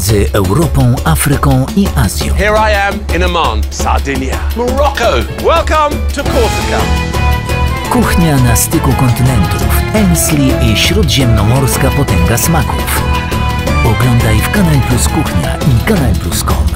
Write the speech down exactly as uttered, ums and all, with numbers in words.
między Europą, Afryką i Azją. Here I am in Oman, Sardinia, Morocco. Welcome to Corsica. Kuchnia na styku kontynentów, Ainsley i śródziemnomorska potęga smaków. Oglądaj w Kanal Plus Kuchnia i Kanal Plus kropka com.